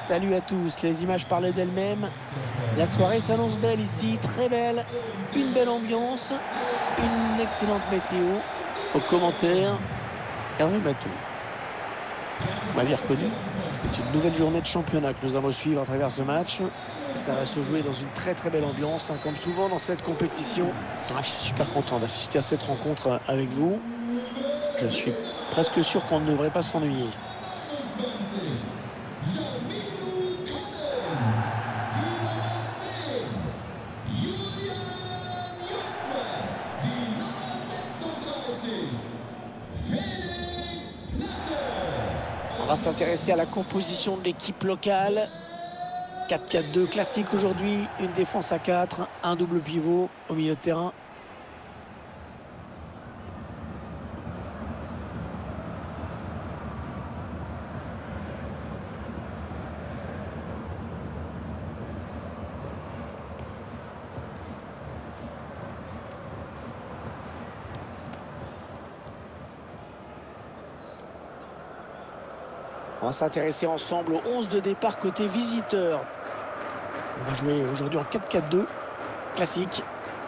Salut à tous, les images parlaient d'elles-mêmes. La soirée s'annonce belle ici, très belle. Une belle ambiance, une excellente météo. Au commentaire, Hervé Bateau. Vous m'avez reconnu, c'est une nouvelle journée de championnat que nous allons suivre à travers ce match. Ça va se jouer dans une très très belle ambiance, hein, comme souvent dans cette compétition. Je suis super content d'assister à cette rencontre avec vous. Je suis presque sûr qu'on ne devrait pas s'ennuyer. On va s'intéresser à la composition de l'équipe locale. 4-4-2 classique aujourd'hui, une défense à 4, un double pivot au milieu de terrain. On va s'intéresser ensemble au 11 de départ côté visiteur. On va jouer aujourd'hui en 4-4-2 classique.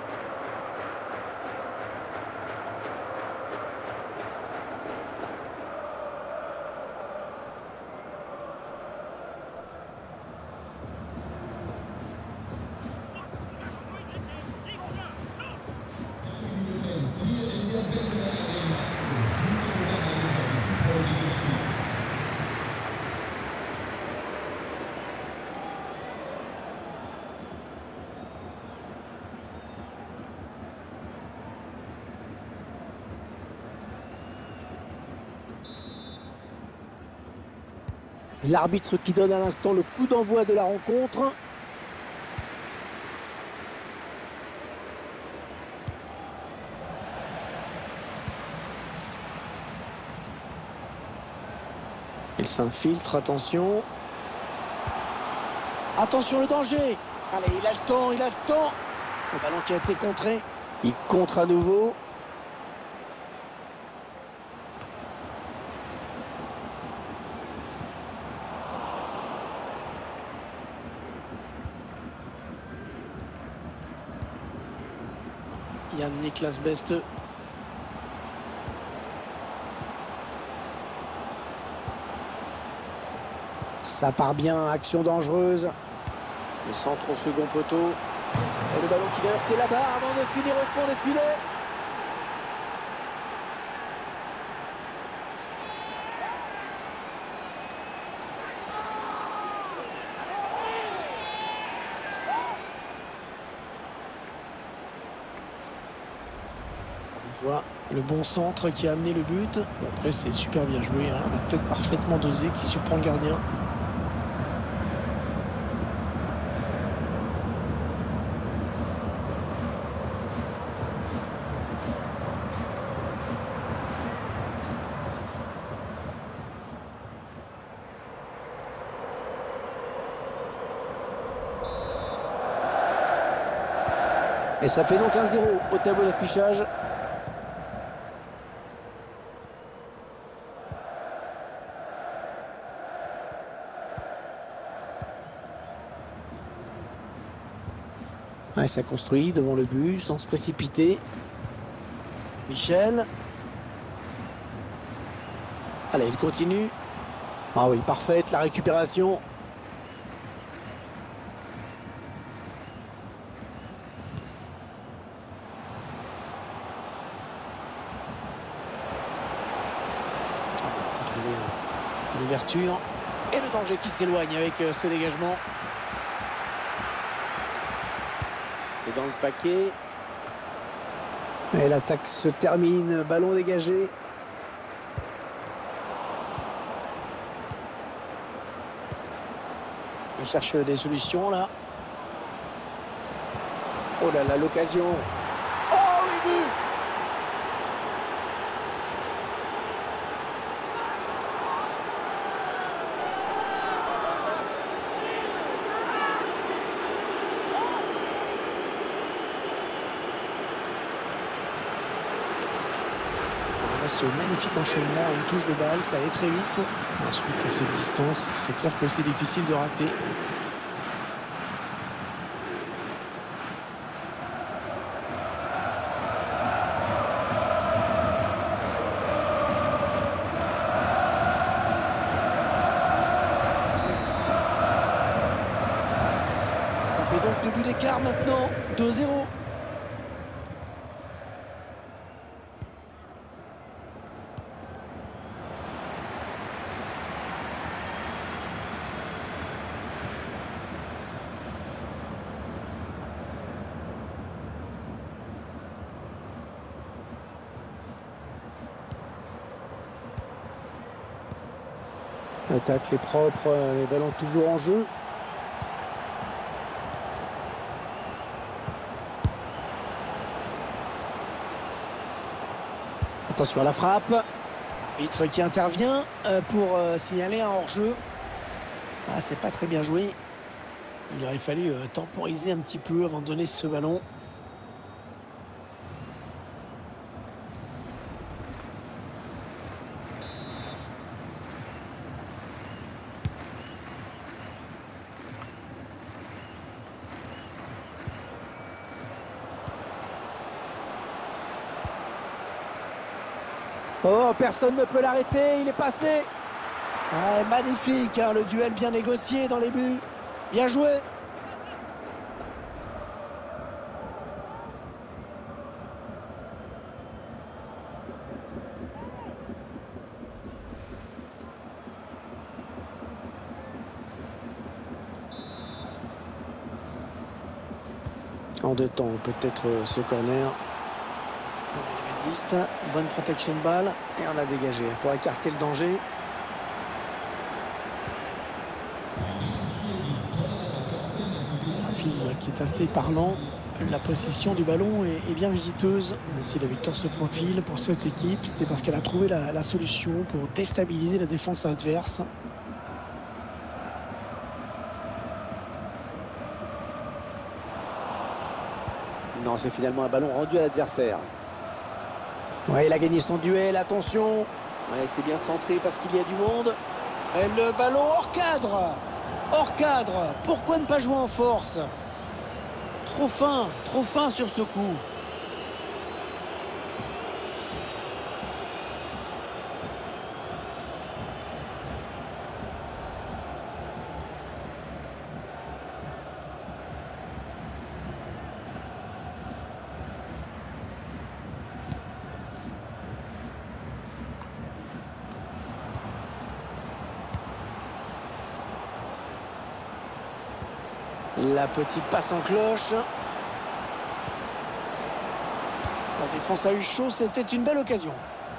L'arbitre qui donne à l'instant le coup d'envoi de la rencontre. Il s'infiltre, attention. Attention le danger. Allez, il a le temps, il a le temps. Le ballon qui a été contré. Il contre à nouveau. Yann Niklas Beste. Ça part bien, action dangereuse. Le centre au second poteau. Et le ballon qui va heurter la barre avant de finir au fond des filets. On voit le bon centre qui a amené le but. Après, c'est super bien joué, hein. La tête parfaitement dosée qui surprend le gardien. Et ça fait donc 1-0 au tableau d'affichage. Ouais, ça construit devant le but sans se précipiter. Michel. Allez, il continue. Ah oui, parfaite la récupération. Il faut trouver l'ouverture. Et le danger qui s'éloigne avec ce dégagement. C'est dans le paquet. Et l'attaque se termine. Ballon dégagé. On cherche des solutions là. Oh là là, l'occasion. Oh oui, but! ce magnifique enchaînement, une touche de balle, ça allait très vite. Ensuite, à cette distance, c'est clair que c'est difficile de rater. Ça fait donc 2 buts d'écart maintenant, 2-0. L'attaque est propre, les ballons toujours en jeu. Attention à la frappe. L'arbitre qui intervient pour signaler un hors-jeu. Ah, c'est pas très bien joué. Il aurait fallu temporiser un petit peu avant de donner ce ballon. Oh, personne ne peut l'arrêter, il est passé. Ouais, magnifique, hein, le duel bien négocié dans les buts. Bien joué. En 2 temps, peut-être ce corner. Il résiste, bonne protection de balle et on a dégagé pour écarter le danger. Un graphisme qui est assez parlant. La possession du ballon est bien visiteuse. Si la victoire se profile pour cette équipe, c'est parce qu'elle a trouvé la solution pour déstabiliser la défense adverse. Non, c'est finalement un ballon rendu à l'adversaire. Ouais, il a gagné son duel, attention. Ouais, c'est bien centré parce qu'il y a du monde. Et le ballon hors cadre. Hors cadre. Pourquoi ne pas jouer en force? Trop fin sur ce coup. La petite passe en cloche. La défense a eu chaud, c'était une belle occasion.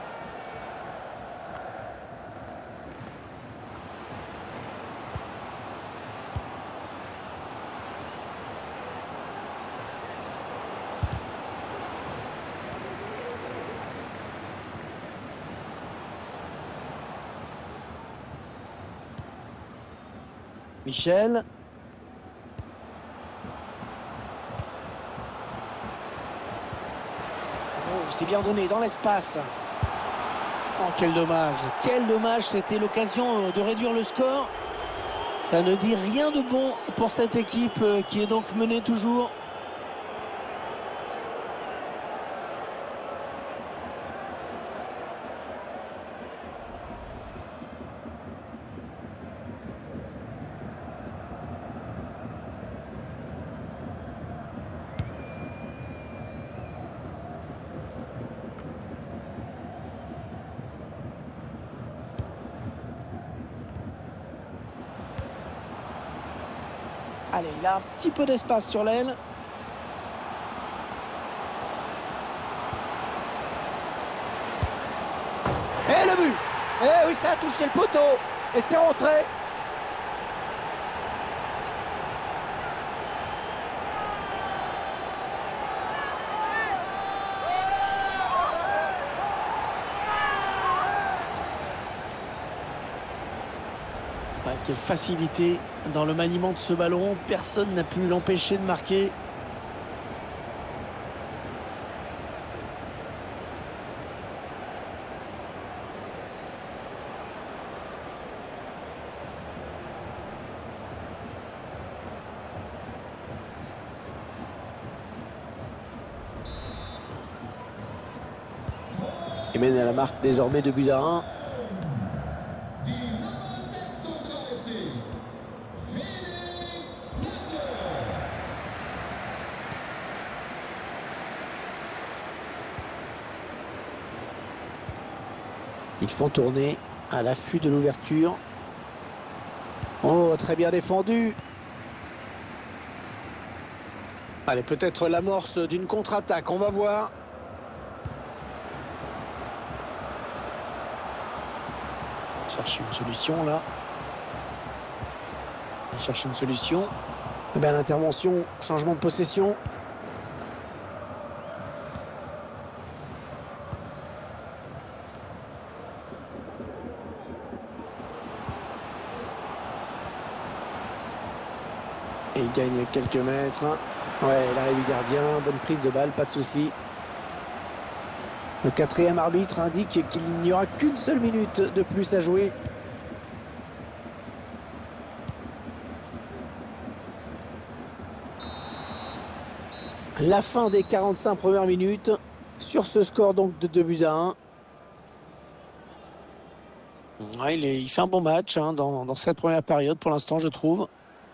Michel. C'est bien donné dans l'espace. Oh, quel dommage. Quel dommage, c'était l'occasion de réduire le score. Ça ne dit rien de bon pour cette équipe qui est donc menée toujours. Allez, il a un petit peu d'espace sur l'aile. Et le but! Eh oui, ça a touché le poteau. Et c'est rentré. Ah, quelle facilité dans le maniement de ce ballon. Personne n'a pu l'empêcher de marquer. Et mène à la marque désormais 2-1. Ils font tourner à l'affût de l'ouverture. Oh, très bien défendu. Allez, peut-être l'amorce d'une contre-attaque, on va voir. Chercher une solution là. Il cherche une solution. Eh bien, l'intervention, changement de possession. Et il gagne quelques mètres. Ouais, l'arrêt du gardien, bonne prise de balle, pas de souci. Le quatrième arbitre indique qu'il n'y aura qu'une seule minute de plus à jouer. La fin des 45 premières minutes sur ce score donc de 2-1. Ouais, il fait un bon match hein, dans cette première période pour l'instant, je trouve.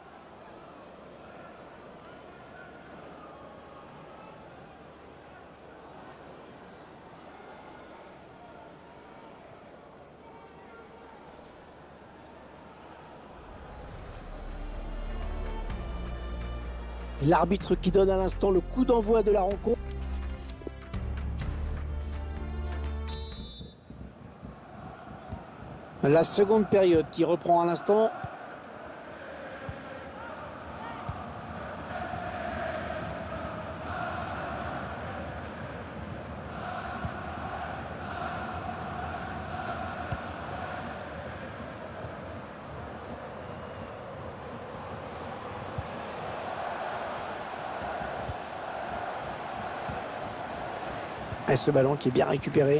L'arbitre qui donne à l'instant le coup d'envoi de la rencontre. La seconde période qui reprend à l'instant. Et ce ballon qui est bien récupéré.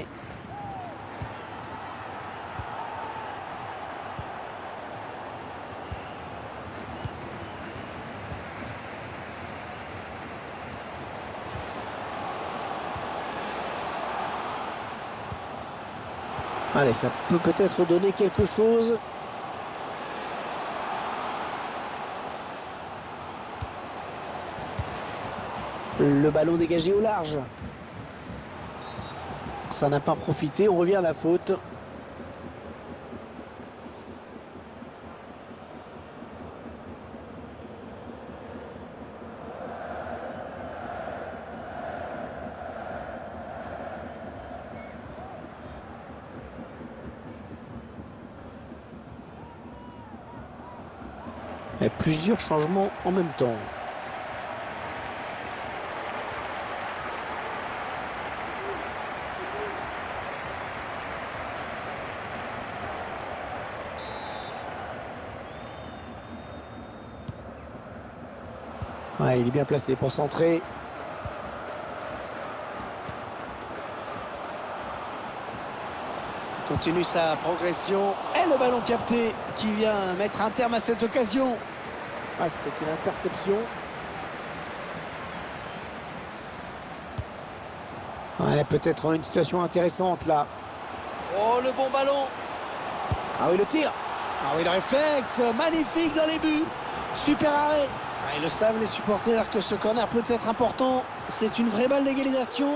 Allez, ça peut peut-être donner quelque chose. Le ballon dégagé au large. Ça n'a pas profité, on revient à la faute. Et plusieurs changements en même temps. Ouais, il est bien placé pour centrer. Il continue sa progression. Et le ballon capté qui vient mettre un terme à cette occasion. Ah, c'est une interception. Ouais, peut-être une situation intéressante là. Oh, le bon ballon. Ah oui, le tir. Ah oui, le réflexe. Magnifique dans les buts. Super arrêt. Ah, ils le savent, les supporters, que ce corner peut être important. C'est une vraie balle d'égalisation.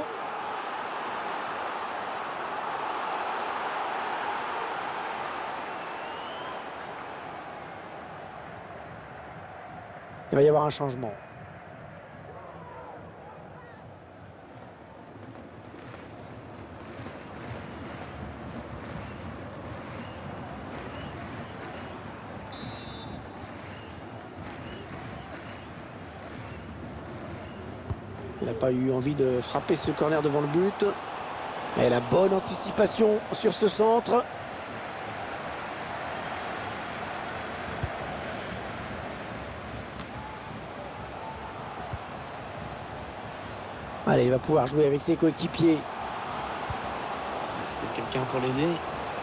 Il va y avoir un changement. Il n'a pas eu envie de frapper ce corner devant le but. Et la bonne anticipation sur ce centre. Allez, il va pouvoir jouer avec ses coéquipiers. Est-ce qu'il y a quelqu'un pour l'aider?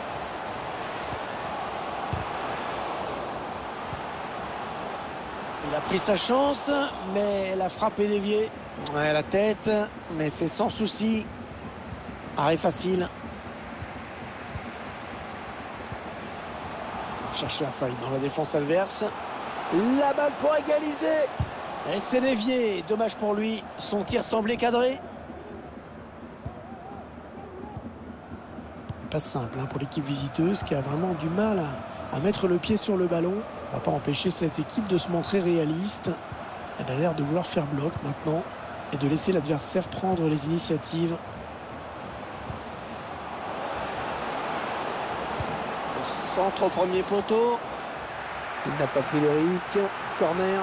Il a pris sa chance, mais la frappe est déviée. Ouais, la tête, mais c'est sans souci. Arrêt facile. cherche la faille dans la défense adverse. La balle pour égaliser. Et c'est dévié. Dommage pour lui. Son tir semblait cadré. Pas simple hein, pour l'équipe visiteuse qui a vraiment du mal à mettre le pied sur le ballon. Ça n'a pas empêché cette équipe de se montrer réaliste. Elle a l'air de vouloir faire bloc maintenant et de laisser l'adversaire prendre les initiatives. Au centre au premier poteau. Il n'a pas pris le risque. Corner.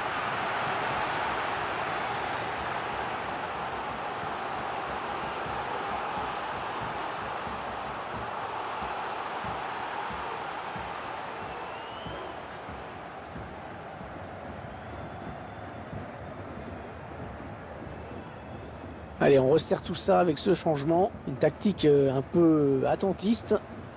Allez, on resserre tout ça avec ce changement. Une tactique un peu attentiste.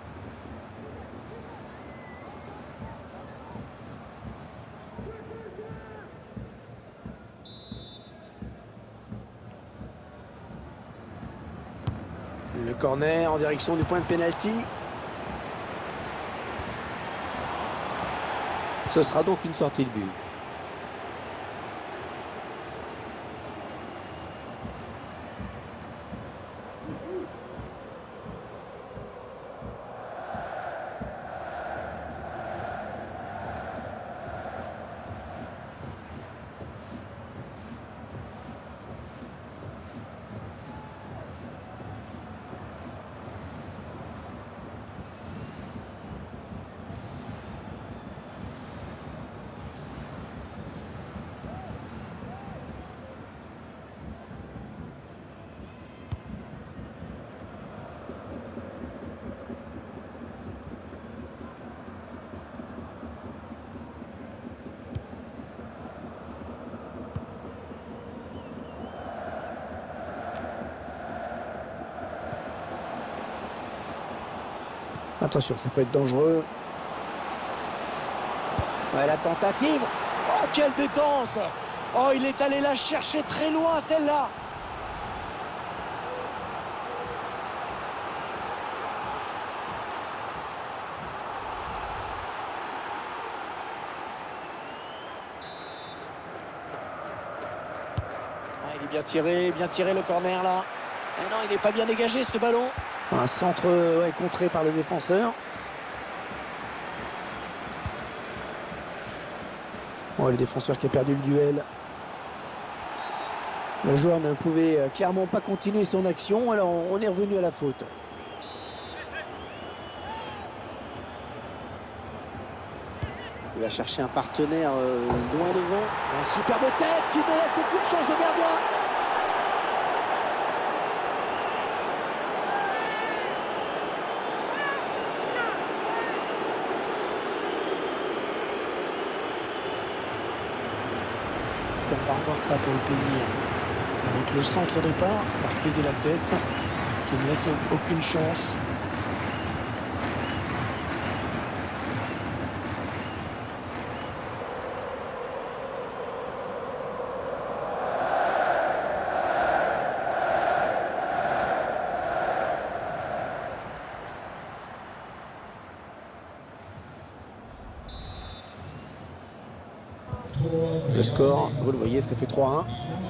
Le corner en direction du point de pénalty. Ce sera donc une sortie de but. Attention, ça peut être dangereux. Ouais, la tentative. Oh, quelle détente! Oh, il est allé la chercher très loin, celle-là. Ah, il est bien tiré le corner là. Et non, il n'est pas bien dégagé ce ballon. Un centre contré par le défenseur. Oh, le défenseur qui a perdu le duel. Le joueur ne pouvait clairement pas continuer son action, alors on est revenu à la faute. Il va chercher un partenaire loin devant. Un superbe tête qui ne laisse aucune chance au gardien. On va revoir ça pour le plaisir. Avec le centre départ, on va reposer la tête, qui ne laisse aucune chance. Le score, vous le voyez, ça fait 3-1.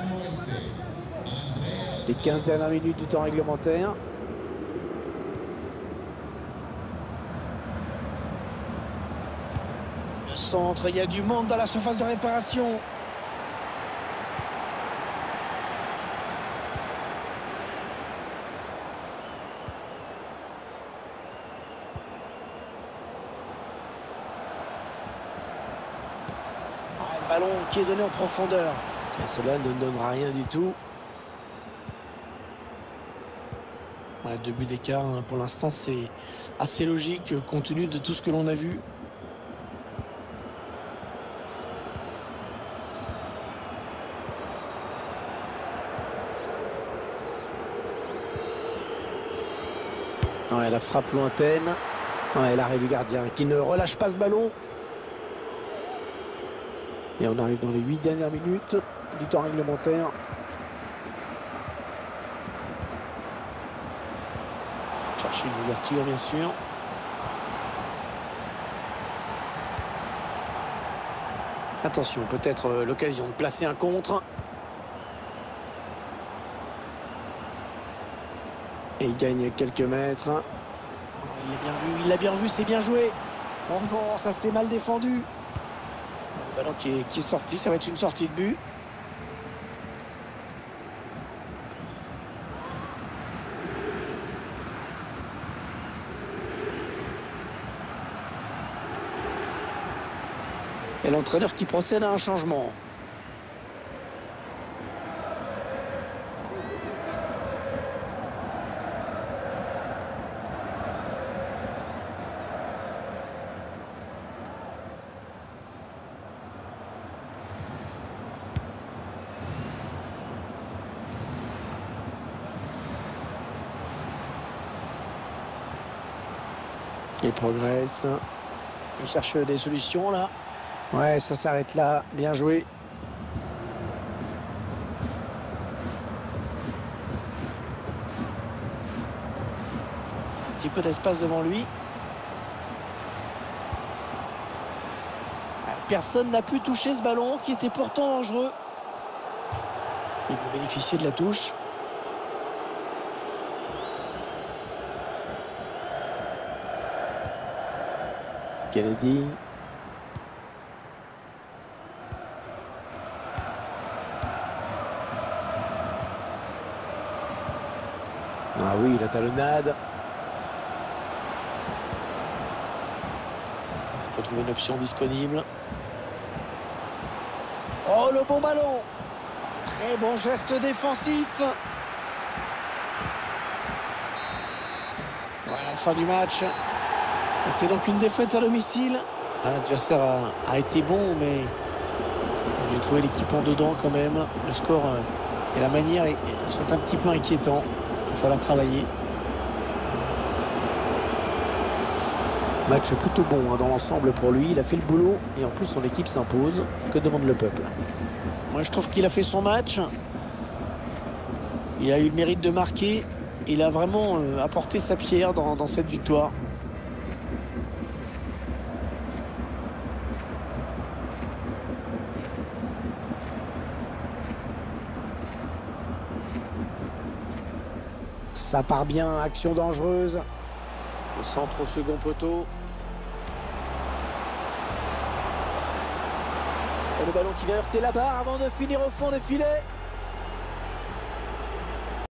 Les 15 dernières minutes du temps réglementaire. Le centre, il y a du monde dans la surface de réparation. Le ballon qui est donné en profondeur. Et cela ne donnera rien du tout. Ouais, 2 buts d'écart, hein. Pour l'instant, c'est assez logique compte tenu de tout ce que l'on a vu. Ouais, la frappe lointaine. Ouais, l'arrêt du gardien qui ne relâche pas ce ballon. Et on arrive dans les 8 dernières minutes du temps réglementaire. Chercher une ouverture, bien sûr. Attention, peut-être l'occasion de placer un contre. Et il gagne quelques mètres. Oh, il l'a bien vu, c'est bien joué. Oh non, ça s'est mal défendu. Le ballon qui est sorti, ça va être une sortie de but. Et l'entraîneur qui procède à un changement. Il progresse. Il cherche des solutions là. Ouais, ça s'arrête là. Bien joué. Un petit peu d'espace devant lui. Personne n'a pu toucher ce ballon qui était pourtant dangereux. Il faut bénéficier de la touche. Kennedy. Ah oui, la talonnade. Il faut trouver une option disponible. Oh, le bon ballon. Très bon geste défensif. Voilà, fin du match. C'est donc une défaite à domicile. Ah, l'adversaire a été bon, mais j'ai trouvé l'équipe en dedans quand même. Le score et la manière sont un petit peu inquiétants. Il va falloir travailler. Match plutôt bon hein, dans l'ensemble pour lui. Il a fait le boulot et en plus son équipe s'impose. Que demande le peuple? Moi je trouve qu'il a fait son match. Il a eu le mérite de marquer. Il a vraiment apporté sa pierre dans cette victoire. Ça part bien, action dangereuse. Le centre au second poteau. Et le ballon qui va heurter la barre avant de finir au fond des filets.